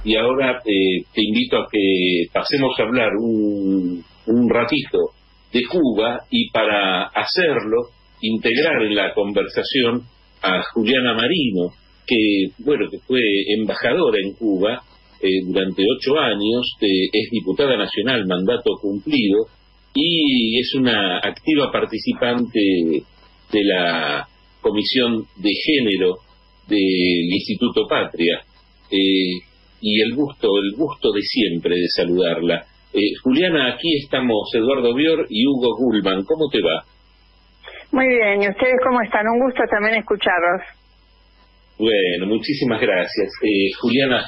y ahora te invito a que pasemos a hablar un ratito de Cuba, y para hacerlo, integrar en la conversación a Juliana Marino, que fue embajadora en Cuba durante 8 años, es diputada nacional, mandato cumplido, y es una activa participante de la Comisión de Género del Instituto Patria, y el gusto de siempre de saludarla. Juliana, aquí estamos Eduardo Bior y Hugo Gullman. ¿Cómo te va? Muy bien, ¿y ustedes cómo están? Un gusto también escucharlos. Bueno, muchísimas gracias. Juliana,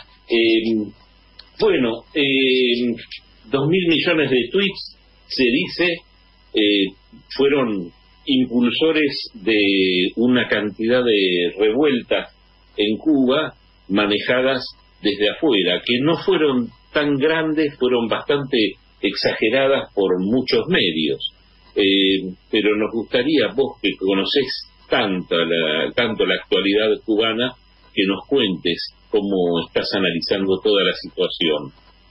2.000 millones de tweets, se dice, fueron impulsores de una cantidad de revueltas en Cuba manejadas desde afuera, que no fueron tan grandes, fueron bastante exageradas por muchos medios. Pero nos gustaría, vos que conocés tanto la actualidad cubana, que nos cuentes cómo estás analizando toda la situación.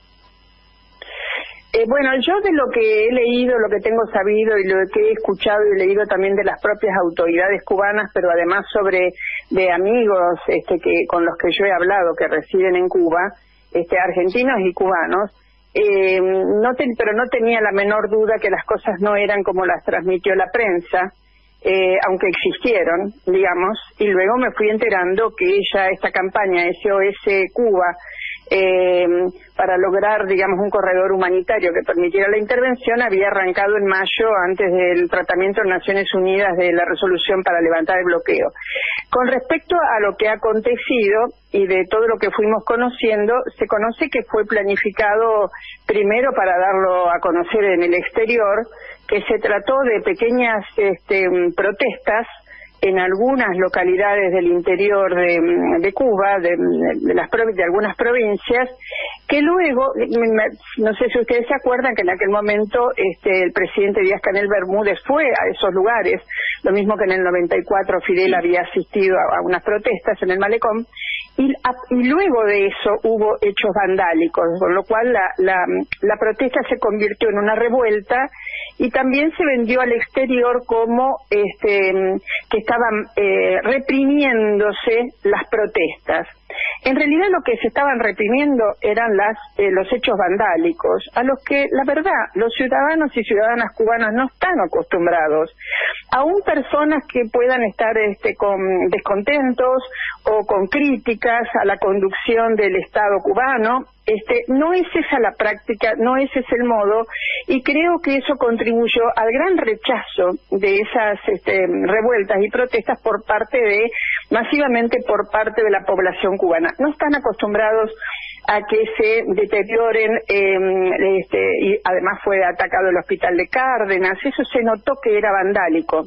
Yo de lo que he leído, lo que tengo sabido y lo que he escuchado y leído también de las propias autoridades cubanas, pero además de amigos con los que yo he hablado que residen en Cuba, argentinos y cubanos, pero no tenía la menor duda que las cosas no eran como las transmitió la prensa, aunque existieron, digamos, y luego me fui enterando que esta campaña SOS Cuba, para lograr, digamos, un corredor humanitario que permitiera la intervención, había arrancado en mayo, antes del tratamiento en Naciones Unidas de la resolución para levantar el bloqueo. Con respecto a lo que ha acontecido y de todo lo que fuimos conociendo, se conoce que fue planificado primero para darlo a conocer en el exterior, que se trató de pequeñas protestas en algunas localidades del interior de Cuba, de algunas provincias, que luego, no sé si ustedes se acuerdan que en aquel momento el presidente Díaz-Canel Bermúdez fue a esos lugares, lo mismo que en el 94 Fidel había asistido a unas protestas en el Malecón, y luego de eso hubo hechos vandálicos, con lo cual la protesta se convirtió en una revuelta, y también se vendió al exterior como que estaban reprimiéndose las protestas. En realidad lo que se estaban reprimiendo eran los hechos vandálicos, a los que, la verdad, los ciudadanos y ciudadanas cubanas no están acostumbrados. Aún personas que puedan estar con descontentos o con críticas a la conducción del Estado cubano, no es esa la práctica, no ese es el modo, y creo que eso contribuyó al gran rechazo de esas revueltas y protestas masivamente por parte de la población cubana. No están acostumbrados a que se deterioren, y además fue atacado el hospital de Cárdenas, eso se notó que era vandálico.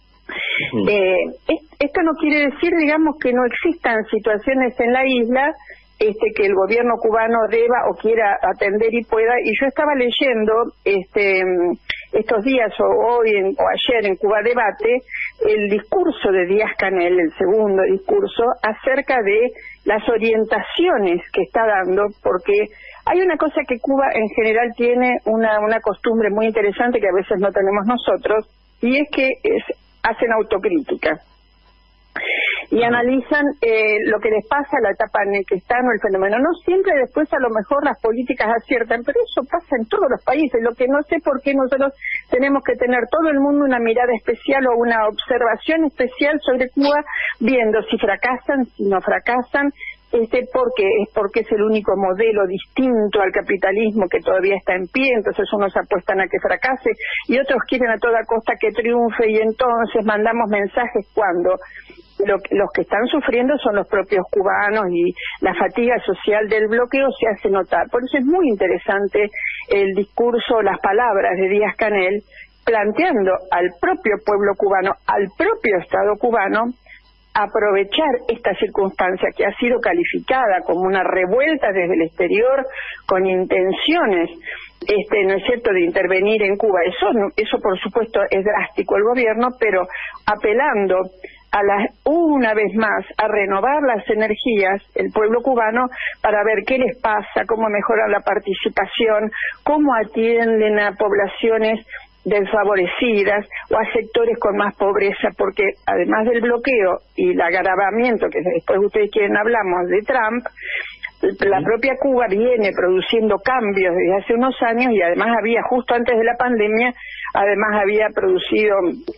Esto no quiere decir, digamos, que no existan situaciones en la isla que el gobierno cubano deba o quiera atender y pueda, y yo estaba leyendo estos días o ayer en Cuba Debate el discurso de Díaz-Canel, el segundo discurso, acerca de las orientaciones que está dando, porque hay una cosa que Cuba en general tiene una costumbre muy interesante que a veces no tenemos nosotros, y es que hacen autocrítica y analizan lo que les pasa, la etapa en la que están o el fenómeno. No siempre después a lo mejor las políticas aciertan, pero eso pasa en todos los países. Lo que no sé por qué nosotros tenemos que tener todo el mundo una mirada especial o una observación especial sobre Cuba, viendo si fracasan, si no fracasan, porque es el único modelo distinto al capitalismo que todavía está en pie, entonces unos apuestan a que fracase y otros quieren a toda costa que triunfe, y entonces mandamos mensajes cuando los que están sufriendo son los propios cubanos, y la fatiga social del bloqueo se hace notar. Por eso es muy interesante el discurso, las palabras de Díaz-Canel, planteando al propio pueblo cubano, al propio Estado cubano, aprovechar esta circunstancia que ha sido calificada como una revuelta desde el exterior con intenciones, ¿no es cierto?, de intervenir en Cuba. Eso por supuesto es drástico el gobierno, pero apelando una vez más a renovar las energías, el pueblo cubano, para ver qué les pasa, cómo mejoran la participación, cómo atienden a poblaciones desfavorecidas o a sectores con más pobreza, porque además del bloqueo y el agravamiento, que después ustedes quieren hablamos, de Trump, la propia Cuba viene produciendo cambios desde hace unos años y además había, justo antes de la pandemia, además había producido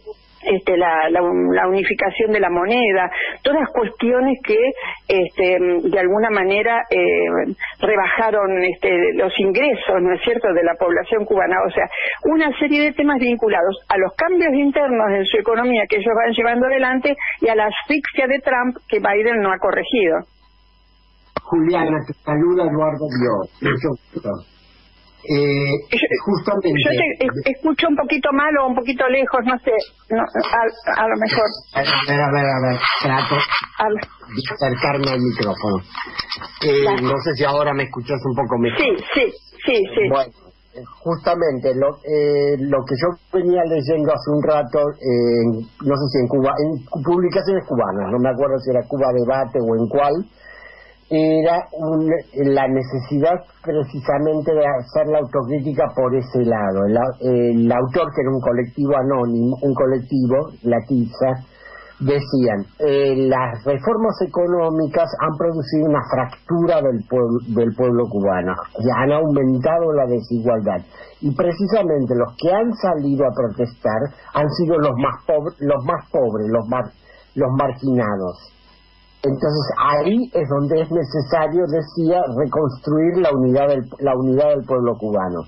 la unificación de la moneda, todas cuestiones que de alguna manera rebajaron los ingresos, ¿no es cierto?, de la población cubana. O sea, una serie de temas vinculados a los cambios internos en su economía que ellos van llevando adelante y a la asfixia de Trump que Biden no ha corregido. Juliana, te saluda Eduardo Dios. Mucho gusto. Justamente. Yo te escucho un poquito mal o un poquito lejos, no sé, a lo mejor. A ver, trato de acercarme al micrófono. No sé si ahora me escuchas un poco mejor. Sí. Bueno, justamente lo que yo venía leyendo hace un rato, no sé si en Cuba, en publicaciones cubanas, no me acuerdo si era Cuba Debate o en cuál, era la necesidad precisamente de hacer la autocrítica por ese lado. El autor, que era un colectivo anónimo, la TISA, decían, las reformas económicas han producido una fractura del pueblo cubano, y han aumentado la desigualdad, y precisamente los que han salido a protestar han sido los más pobres, los marginados. Entonces ahí es donde es necesario, decía, reconstruir la unidad del pueblo cubano.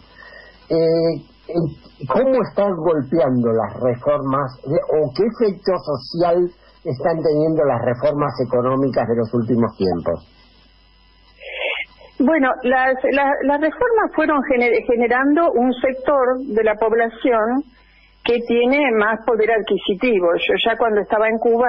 ¿Cómo están golpeando las reformas o qué efecto social están teniendo las reformas económicas de los últimos tiempos? Bueno, las reformas fueron generando un sector de la población que tiene más poder adquisitivo. Yo ya cuando estaba en Cuba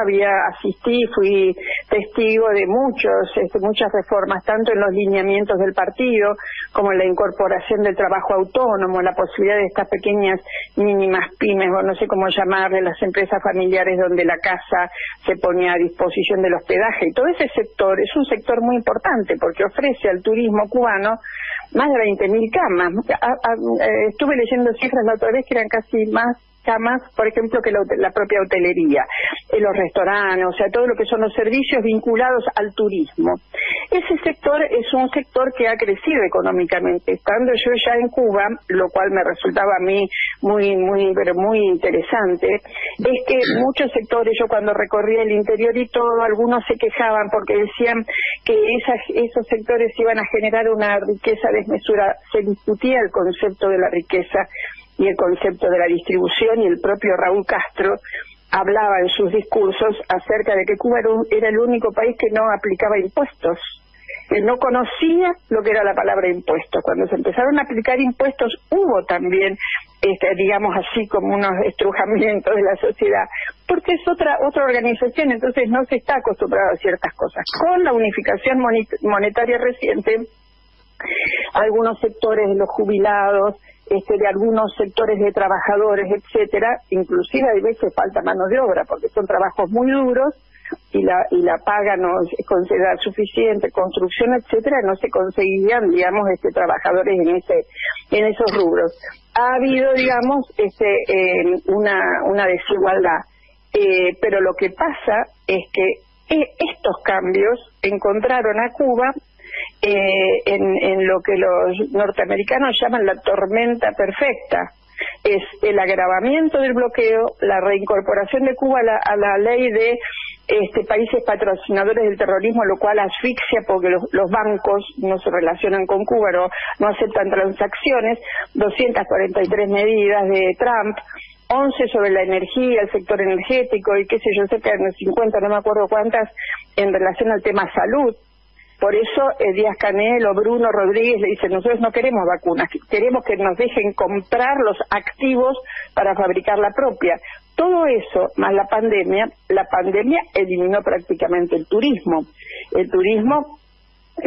fui testigo de muchas reformas, tanto en los lineamientos del partido, como en la incorporación del trabajo autónomo, la posibilidad de estas pequeñas mínimas pymes, o no sé cómo llamarle, las empresas familiares donde la casa se ponía a disposición del hospedaje. Y todo ese sector es un sector muy importante porque ofrece al turismo cubano más de 20.000 camas. Estuve leyendo cifras la otra vez que eran casi más camas, por ejemplo, que la propia hotelería, los restaurantes, o sea, todo lo que son los servicios vinculados al turismo. Ese sector es un sector que ha crecido económicamente. Estando yo ya en Cuba, lo cual me resultaba a mí pero muy interesante, es que muchos sectores, yo cuando recorría el interior y todo, algunos se quejaban porque decían que esos sectores iban a generar una riqueza desmesurada. Se discutía el concepto de la riqueza y el concepto de la distribución, y el propio Raúl Castro hablaba en sus discursos acerca de que Cuba era el único país que no aplicaba impuestos. Él no conocía lo que era la palabra impuestos. Cuando se empezaron a aplicar impuestos hubo también, digamos así, como unos estrujamientos de la sociedad, porque es otra organización, entonces no se está acostumbrado a ciertas cosas. Con la unificación monetaria reciente, algunos sectores de los jubilados, de algunos sectores de trabajadores, etcétera, inclusive a veces falta mano de obra porque son trabajos muy duros y la paga no es considerada suficiente, construcción, etcétera, no se conseguían, digamos, trabajadores en esos rubros. Ha habido, digamos, una desigualdad, pero lo que pasa es que estos cambios encontraron a Cuba en lo que los norteamericanos llaman la tormenta perfecta. Es el agravamiento del bloqueo, la reincorporación de Cuba a la ley de países patrocinadores del terrorismo, lo cual asfixia porque los bancos no se relacionan con Cuba, no aceptan transacciones, 243 medidas de Trump, 11 sobre la energía, el sector energético y qué sé yo, cerca de 50, no me acuerdo cuántas, en relación al tema salud. Por eso Díaz-Canel o Bruno Rodríguez le dicen, nosotros no queremos vacunas, queremos que nos dejen comprar los activos para fabricar la propia. Todo eso, más la pandemia eliminó prácticamente el turismo. El turismo es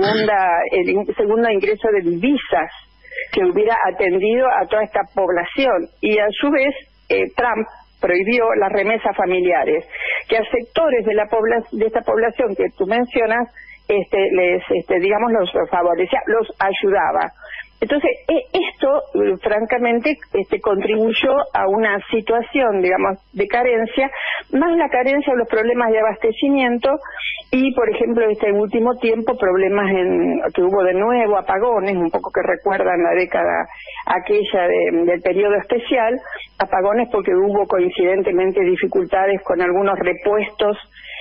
el segundo ingreso de divisas que hubiera atendido a toda esta población. Y a su vez, Trump prohibió las remesas familiares, que a sectores de esta población que tú mencionas, digamos, los favorecía, los ayudaba. Entonces, esto, francamente, contribuyó a una situación, digamos, de carencia, más la carencia de los problemas de abastecimiento y, por ejemplo, este último tiempo, problemas que hubo de nuevo, apagones, un poco que recuerdan la década aquella del periodo especial, apagones porque hubo coincidentemente dificultades con algunos repuestos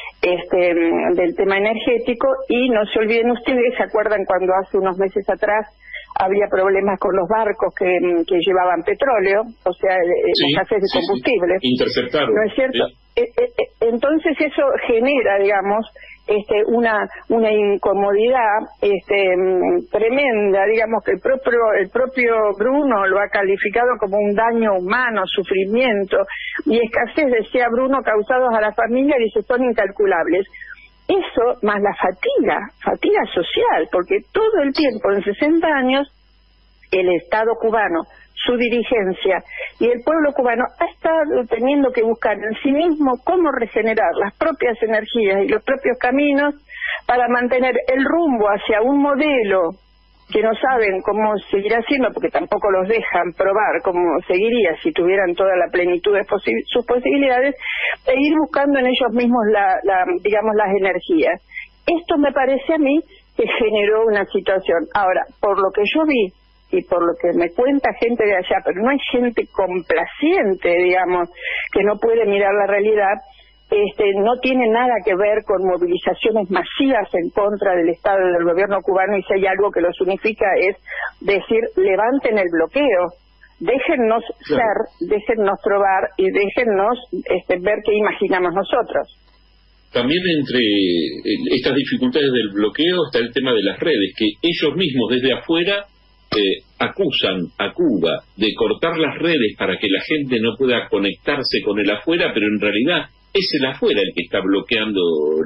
del tema energético, y no se olviden ustedes, ¿se acuerdan cuando hace unos meses atrás había problemas con los barcos que llevaban petróleo, o sea, escasez de combustible? Sí. Interceptaron. ¿No es cierto? Sí. Entonces eso genera, digamos, una incomodidad tremenda, digamos, que el propio Bruno lo ha calificado como un daño humano, sufrimiento y escasez, decía Bruno, causados a la familia, dice, son incalculables. Eso más la fatiga social, porque todo el tiempo, en 60 años, el Estado cubano, su dirigencia y el pueblo cubano ha estado teniendo que buscar en sí mismo cómo regenerar las propias energías y los propios caminos para mantener el rumbo hacia un modelo que no saben cómo seguirá siendo, porque tampoco los dejan probar cómo seguiría si tuvieran toda la plenitud de sus posibilidades, e ir buscando en ellos mismos digamos, las energías. Esto me parece a mí que generó una situación. Ahora, por lo que yo vi y por lo que me cuenta gente de allá, pero no hay gente complaciente, digamos, que no puede mirar la realidad, no tiene nada que ver con movilizaciones masivas en contra del Estado y del gobierno cubano, y si hay algo que los unifica es decir, levanten el bloqueo, déjennos ser, déjennos probar y déjennos ver qué imaginamos nosotros. También entre estas dificultades del bloqueo está el tema de las redes, que ellos mismos desde afuera acusan a Cuba de cortar las redes para que la gente no pueda conectarse con el afuera, pero en realidad es el afuera el que está bloqueando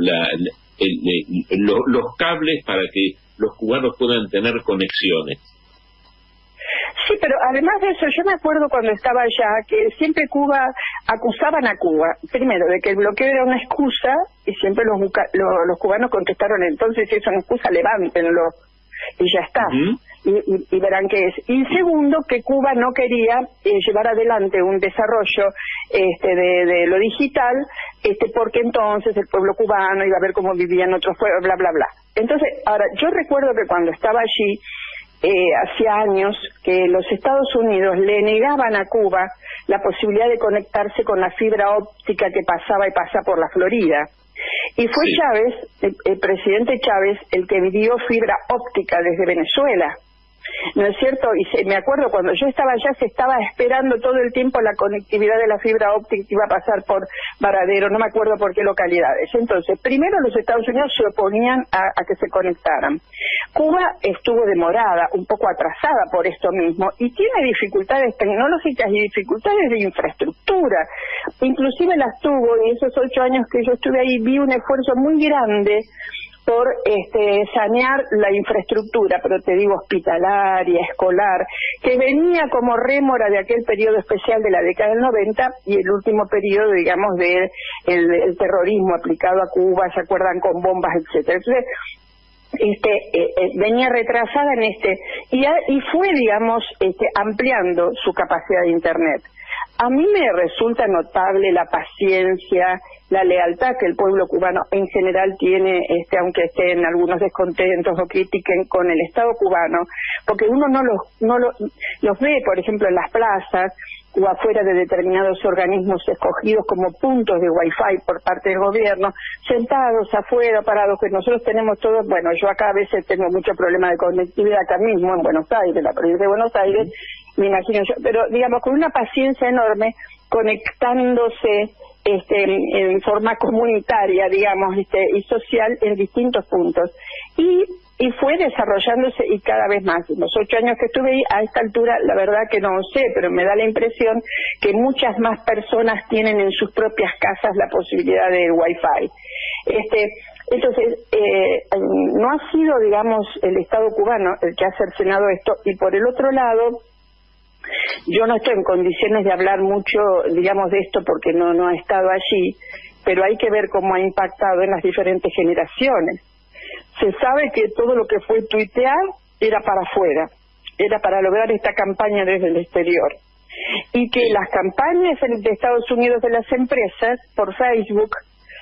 los cables para que los cubanos puedan tener conexiones. Sí, pero además de eso, yo me acuerdo cuando estaba allá que siempre acusaban a Cuba, primero, de que el bloqueo era una excusa, y siempre los cubanos contestaron, entonces si es una excusa, levántenlo, y ya está. Y verán qué es. Y segundo, que Cuba no quería llevar adelante un desarrollo de lo digital, porque entonces el pueblo cubano iba a ver cómo vivían otros pueblos, bla, bla, bla. Entonces, ahora, yo recuerdo que cuando estaba allí, hacía años, que los Estados Unidos le negaban a Cuba la posibilidad de conectarse con la fibra óptica que pasaba y pasa por la Florida. Y fue Chávez, el presidente Chávez, el que dio fibra óptica desde Venezuela. ¿No es cierto? Y me acuerdo cuando yo estaba allá, se estaba esperando todo el tiempo la conectividad de la fibra óptica que iba a pasar por Varadero, no me acuerdo por qué localidades. Entonces, primero los Estados Unidos se oponían a que se conectaran. Cuba estuvo demorada, un poco atrasada por esto mismo, y tiene dificultades tecnológicas y dificultades de infraestructura. Inclusive las tuvo, y esos 8 años que yo estuve ahí, vi un esfuerzo muy grande por sanear la infraestructura, pero te digo hospitalaria, escolar, que venía como rémora de aquel periodo especial de la década del 90 y el último periodo, digamos, del el terrorismo aplicado a Cuba, ¿se acuerdan? Con bombas, etcétera. Entonces, venía retrasada en y fue, digamos, ampliando su capacidad de Internet. A mí me resulta notable la paciencia, la lealtad que el pueblo cubano en general tiene, aunque estén algunos descontentos o critiquen con el Estado cubano, porque uno no los ve, por ejemplo, en las plazas o afuera de determinados organismos escogidos como puntos de Wi-Fi por parte del gobierno, sentados afuera, parados, que nosotros tenemos todos. Bueno, yo acá a veces tengo mucho problema de conectividad acá mismo en Buenos Aires, la provincia de Buenos Aires, me imagino yo, pero digamos con una paciencia enorme, conectándose en forma comunitaria, digamos, y social en distintos puntos. Y fue desarrollándose y cada vez más. En los 8 años que estuve ahí, a esta altura, la verdad que no sé, pero me da la impresión que muchas más personas tienen en sus propias casas la posibilidad de Wi-Fi. Entonces, no ha sido, digamos, el Estado cubano el que ha cercenado esto, y por el otro lado, yo no estoy en condiciones de hablar mucho, digamos, de esto porque no he estado allí, pero hay que ver cómo ha impactado en las diferentes generaciones. Se sabe que todo lo que fue tuitear era para afuera, era para lograr esta campaña desde el exterior. Y que las campañas de Estados Unidos de las empresas por Facebook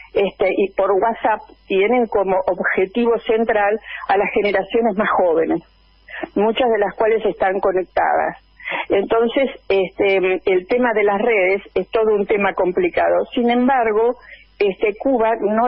y por WhatsApp tienen como objetivo central a las generaciones más jóvenes, muchas de las cuales están conectadas. Entonces, el tema de las redes es todo un tema complicado. Sin embargo, Cuba no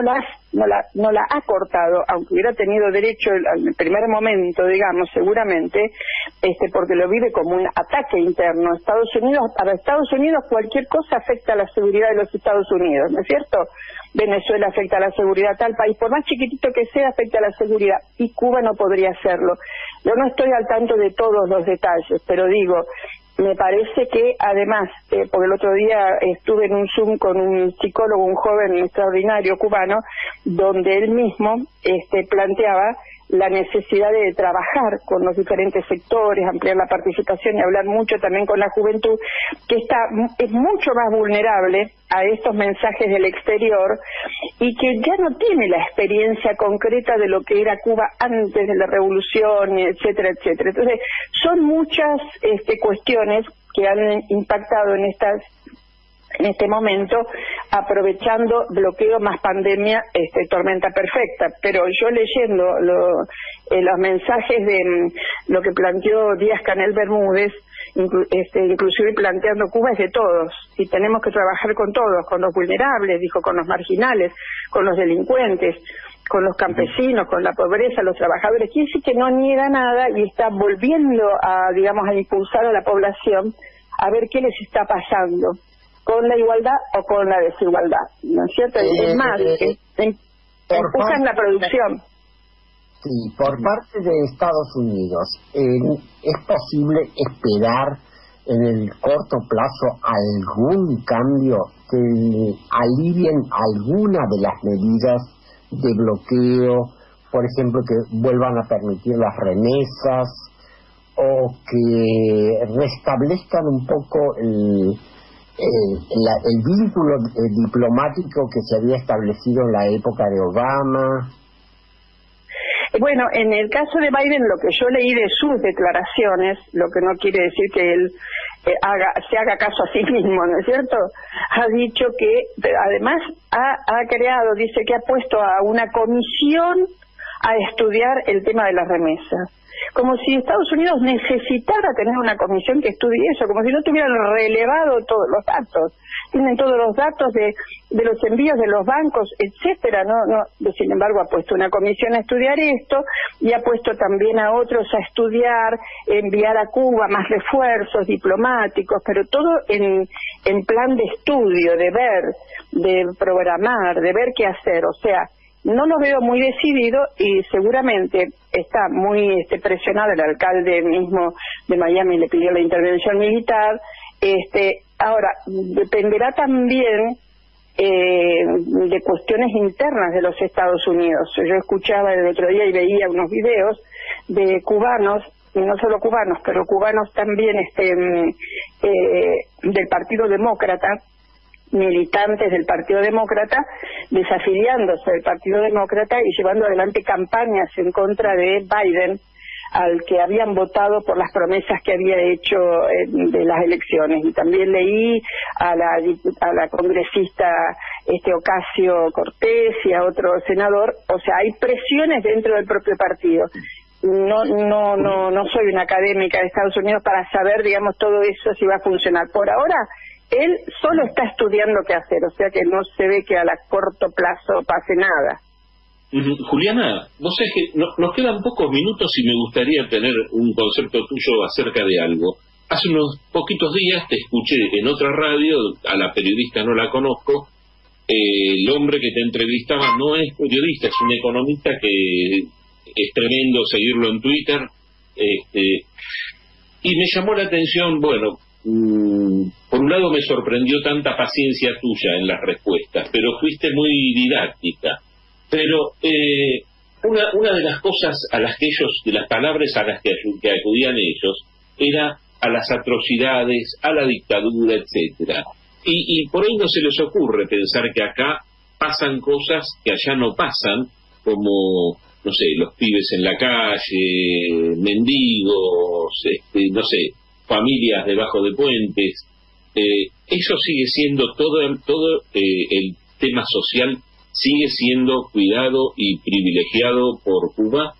la ha cortado, aunque hubiera tenido derecho al primer momento, digamos, seguramente, porque lo vive como un ataque interno. Para Estados Unidos cualquier cosa afecta a la seguridad de los Estados Unidos, ¿no es cierto? Venezuela afecta a la seguridad, tal país, por más chiquitito que sea, afecta a la seguridad, y Cuba no podría hacerlo. Yo no estoy al tanto de todos los detalles, pero digo, me parece que además, porque el otro día estuve en un Zoom con un psicólogo, un joven extraordinario cubano, donde él mismo planteaba la necesidad de trabajar con los diferentes sectores, ampliar la participación y hablar mucho también con la juventud, que es mucho más vulnerable a estos mensajes del exterior y que ya no tiene la experiencia concreta de lo que era Cuba antes de la revolución, etcétera, etcétera. Entonces, son muchas cuestiones que han impactado en este momento, aprovechando bloqueo más pandemia, tormenta perfecta. Pero yo leyendo los mensajes de lo que planteó Díaz-Canel Bermúdez, inclusive planteando Cuba es de todos, y tenemos que trabajar con todos, con los vulnerables, dijo, con los marginales, con los delincuentes, con los campesinos, con la pobreza, los trabajadores. Quiere decir que no niega nada y está volviendo a impulsar a la población a ver qué les está pasando, con la igualdad o con la desigualdad, ¿no es cierto? Es más, empujan la producción. Sí, por parte de Estados Unidos, ¿es posible esperar en el corto plazo algún cambio que alivien alguna de las medidas de bloqueo, por ejemplo, que vuelvan a permitir las remesas o que restablezcan un poco el vínculo diplomático que se había establecido en la época de Obama? Bueno, en el caso de Biden, lo que yo leí de sus declaraciones, lo que no quiere decir que él se haga caso a sí mismo, ¿no es cierto? Ha dicho que, además, ha creado, dice que ha puesto a una comisión a estudiar el tema de las remesas. Como si Estados Unidos necesitara tener una comisión que estudie eso, como si no tuvieran relevado todos los datos. Tienen todos los datos de los envíos de los bancos, etcétera. Sin embargo, ha puesto una comisión a estudiar esto y ha puesto también a otros a estudiar, enviar a Cuba más refuerzos diplomáticos, pero todo en plan de estudio, de ver, de programar, de ver qué hacer. O sea, no lo veo muy decidido y seguramente está muy presionado. El alcalde mismo de Miami le pidió la intervención militar. Ahora, dependerá también de cuestiones internas de los Estados Unidos. Yo escuchaba el otro día y veía unos videos de cubanos, y no solo cubanos, pero cubanos también del Partido Demócrata, militantes del Partido Demócrata, desafiliándose del Partido Demócrata y llevando adelante campañas en contra de Biden, al que habían votado por las promesas que había hecho de las elecciones. Y también leí a la congresista Ocasio Cortés y a otro senador. O sea, hay presiones dentro del propio partido. No soy una académica de Estados Unidos para saber, digamos, todo eso si va a funcionar. Por ahora, él solo está estudiando qué hacer, o sea que no se ve que a corto plazo pase nada. Juliana, vos sabés que nos quedan pocos minutos y me gustaría tener un concepto tuyo acerca de algo. Hace unos poquitos días te escuché en otra radio, a la periodista no la conozco, el hombre que te entrevistaba no es periodista, es un economista que es tremendo seguirlo en Twitter, y me llamó la atención, bueno, por un lado me sorprendió tanta paciencia tuya en las respuestas, pero fuiste muy didáctica. Pero una de las cosas a las que ellos, de las palabras a las que acudían ellos, era a las atrocidades, a la dictadura, etcétera. Y por ahí no se les ocurre pensar que acá pasan cosas que allá no pasan, como, no sé, los pibes en la calle, mendigos, no sé, familias debajo de puentes. Eso sigue siendo todo el tema social sigue siendo cuidado y privilegiado por Cuba.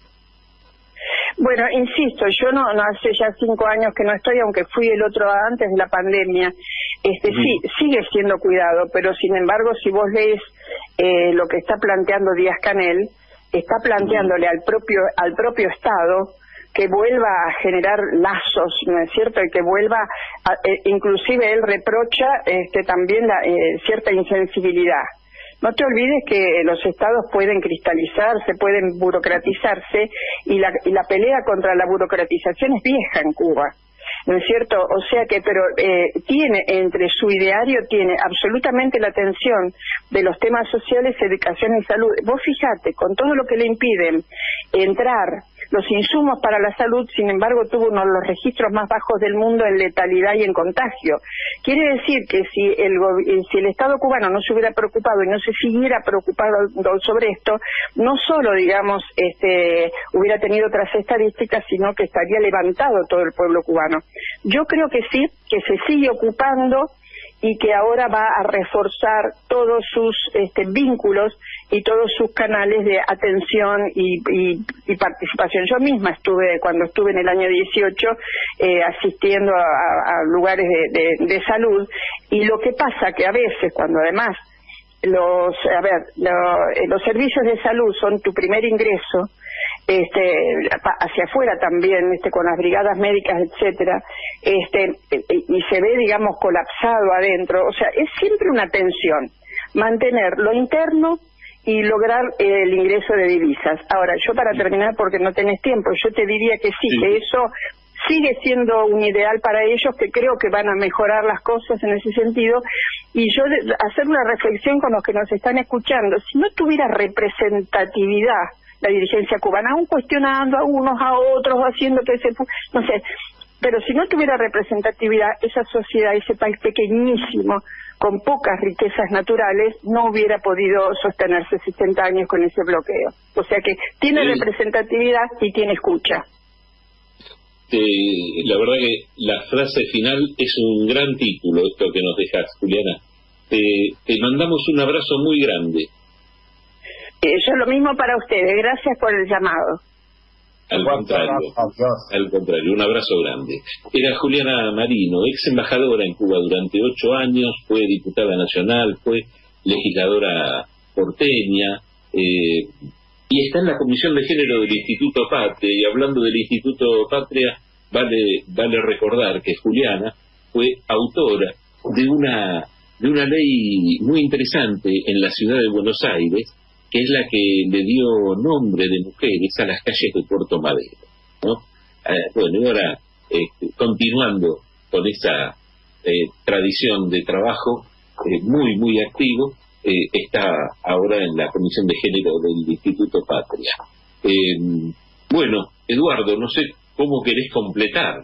Bueno, insisto, yo no hace ya 5 años que no estoy, aunque fui el otro antes de la pandemia. Sí, sigue siendo cuidado, pero sin embargo, si vos lees lo que está planteando Díaz-Canel, está planteándole al propio Estado que vuelva a generar lazos, ¿no es cierto? Y que vuelva, inclusive él reprocha también cierta insensibilidad. No te olvides que los estados pueden cristalizarse, pueden burocratizarse, y la pelea contra la burocratización es vieja en Cuba, ¿no es cierto? O sea que, pero tiene entre su ideario, tiene absolutamente la atención de los temas sociales, educación y salud. Vos fijate, con todo lo que le impiden entrar los insumos para la salud, sin embargo tuvo uno de los registros más bajos del mundo en letalidad y en contagio. Quiere decir que si el Estado cubano no se hubiera preocupado y no se siguiera preocupado sobre esto, no solo, digamos, hubiera tenido otras estadísticas, sino que estaría levantado todo el pueblo cubano. Yo creo que sí, que se sigue ocupando y que ahora va a reforzar todos sus vínculos y todos sus canales de atención y participación. Yo misma cuando estuve en el año 18, asistiendo a lugares de salud, y lo que pasa que a veces, cuando además los servicios de salud son tu primer ingreso, hacia afuera también, con las brigadas médicas, etcétera, y se ve, digamos, colapsado adentro. O sea, es siempre una tensión mantener lo interno y lograr el ingreso de divisas. Ahora, yo para terminar, porque no tenés tiempo, yo te diría que sí, que eso sigue siendo un ideal para ellos, que creo que van a mejorar las cosas en ese sentido. Y yo hacer una reflexión con los que nos están escuchando: si no tuviera representatividad la dirigencia cubana, aún cuestionando a unos a otros, haciendo que no sé, pero si no tuviera representatividad, esa sociedad, ese país pequeñísimo, con pocas riquezas naturales, no hubiera podido sostenerse 60 años con ese bloqueo. O sea que tiene representatividad y tiene escucha. La verdad que la frase final es un gran título, esto que nos dejas, Juliana. Te mandamos un abrazo muy grande. Yo lo mismo para ustedes. Gracias por el llamado. Al contrario, un abrazo grande. Era Juliana Marino, ex embajadora en Cuba durante 8 años, fue diputada nacional, fue legisladora porteña, y está en la Comisión de Género del Instituto Patria. Y hablando del Instituto Patria, vale recordar que Juliana fue autora de una ley muy interesante en la ciudad de Buenos Aires, que es la que le dio nombre de mujeres a las calles de Puerto Madero, ¿no? Bueno, y ahora, continuando con esa tradición de trabajo muy, muy activo, está ahora en la Comisión de Género del Instituto Patria. Bueno, Eduardo, no sé cómo querés completar.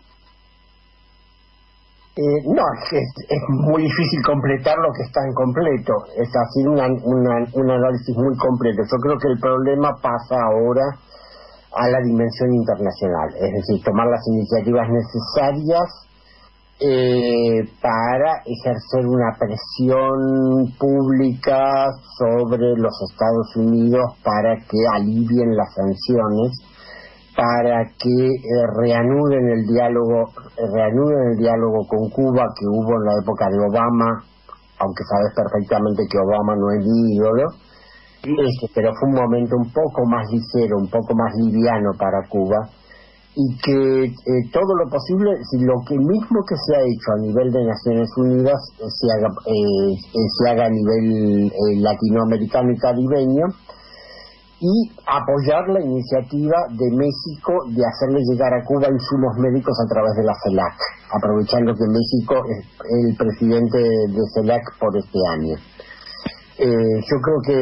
No, es muy difícil completar lo que está incompleto. Es así un análisis muy completo. Yo creo que el problema pasa ahora a la dimensión internacional, es decir, tomar las iniciativas necesarias para ejercer una presión pública sobre los Estados Unidos para que alivien las sanciones, para que reanuden el diálogo con Cuba que hubo en la época de Obama, aunque sabes perfectamente que Obama no es mi ídolo, pero fue un momento un poco más ligero, un poco más liviano para Cuba, y que todo lo posible, si lo que mismo que se ha hecho a nivel de Naciones Unidas se haga a nivel latinoamericano y caribeño, y apoyar la iniciativa de México de hacerle llegar a Cuba insumos médicos a través de la CELAC, aprovechando que México es el presidente de CELAC por este año. Yo creo que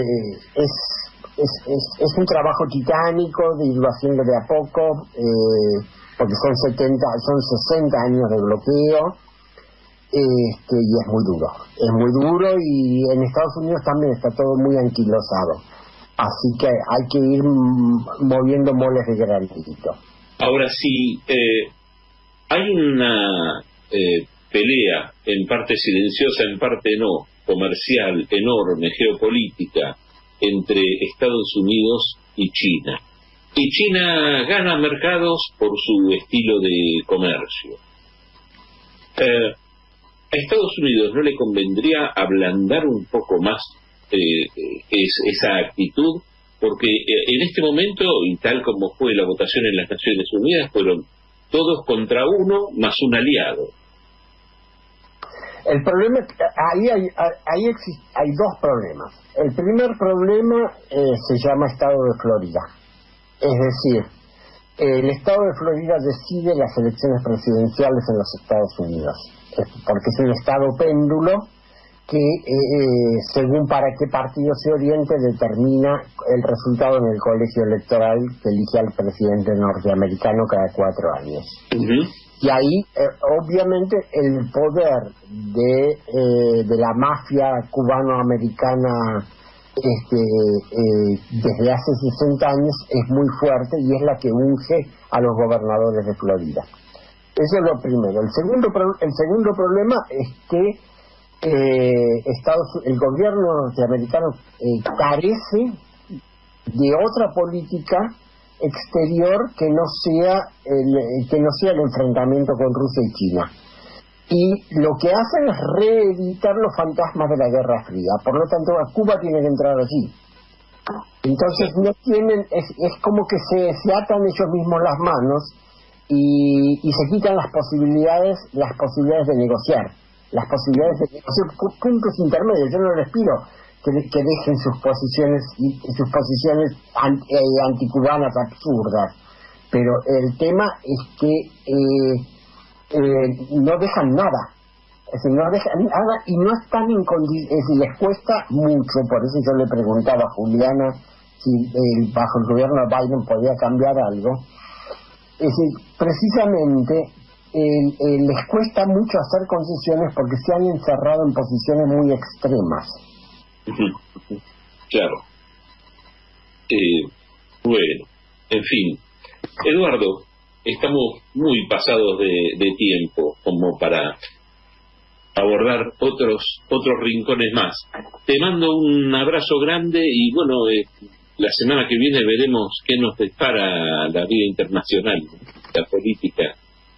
es un trabajo titánico de irlo haciendo de a poco, porque son 60 años de bloqueo, y es muy duro y en Estados Unidos también está todo muy anquilosado, así que hay que ir moviendo moles de granito. Ahora sí, hay una pelea en parte silenciosa, en parte no, comercial, enorme, geopolítica, entre Estados Unidos y China. Y China gana mercados por su estilo de comercio. ¿A Estados Unidos no le convendría ablandar un poco más esa actitud? Porque en este momento, y tal como fue la votación en las Naciones Unidas, fueron todos contra uno más un aliado. El problema, hay dos problemas. El primer problema se llama Estado de Florida. Es decir, el Estado de Florida decide las elecciones presidenciales en los Estados Unidos, porque es un Estado péndulo que, según para qué partido se oriente, determina el resultado en el colegio electoral que elige al presidente norteamericano cada 4 años. Y ahí, obviamente, el poder de la mafia cubano-americana desde hace 60 años es muy fuerte y es la que unge a los gobernadores de Florida. Eso es lo primero. El segundo problema es que el gobierno norteamericano carece de otra política exterior que no sea el enfrentamiento con Rusia y China, y lo que hacen es reeditar los fantasmas de la Guerra Fría. Por lo tanto, Cuba tiene que entrar allí. Entonces no tienen, es como que se atan ellos mismos las manos y se quitan las posibilidades de negociar, puntos intermedios. Yo no les pido que dejen sus posiciones anticubanas absurdas, pero el tema es que no dejan nada, no dejan nada y no están en condiciones, les cuesta mucho. Por eso yo le preguntaba a Juliana si bajo el gobierno de Biden podía cambiar algo. Es decir, precisamente les cuesta mucho hacer concesiones porque se han encerrado en posiciones muy extremas. Claro. Bueno, en fin, Eduardo, estamos muy pasados de tiempo como para abordar otros rincones más. Te mando un abrazo grande y bueno, la semana que viene veremos qué nos depara la vida internacional, la política.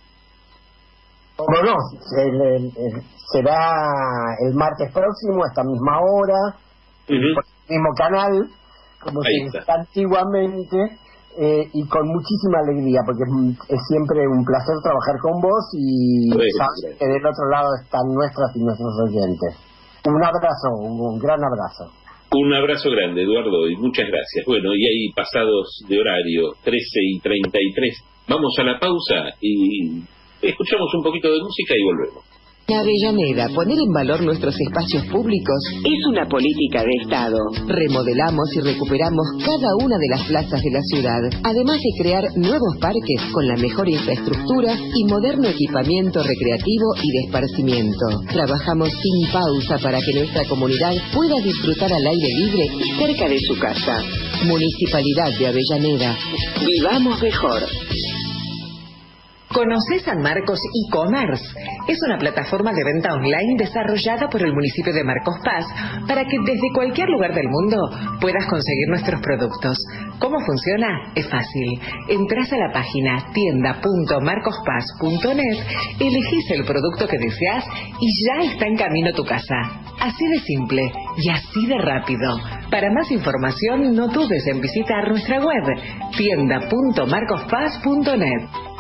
No, será el martes próximo a esta misma hora, por el mismo canal, como se decía antiguamente, y con muchísima alegría, porque es siempre un placer trabajar con vos y sabes que del otro lado están nuestras y nuestros oyentes. Un abrazo, un gran abrazo. Un abrazo grande, Eduardo, y muchas gracias. Bueno, y ahí pasados de horario, 13:33, vamos a la pausa y escuchamos un poquito de música y volvemos. En Avellaneda, poner en valor nuestros espacios públicos es una política de Estado. Remodelamos y recuperamos cada una de las plazas de la ciudad, además de crear nuevos parques con la mejor infraestructura y moderno equipamiento recreativo y de esparcimiento. Trabajamos sin pausa para que nuestra comunidad pueda disfrutar al aire libre y cerca de su casa. Municipalidad de Avellaneda. Vivamos mejor. ¿Conoces San Marcos e-commerce? Es una plataforma de venta online desarrollada por el municipio de Marcos Paz para que desde cualquier lugar del mundo puedas conseguir nuestros productos. ¿Cómo funciona? Es fácil. Entrás a la página tienda.marcospaz.net, elegís el producto que deseas y ya está en camino a tu casa. Así de simple y así de rápido. Para más información no dudes en visitar nuestra web tienda.marcospaz.net.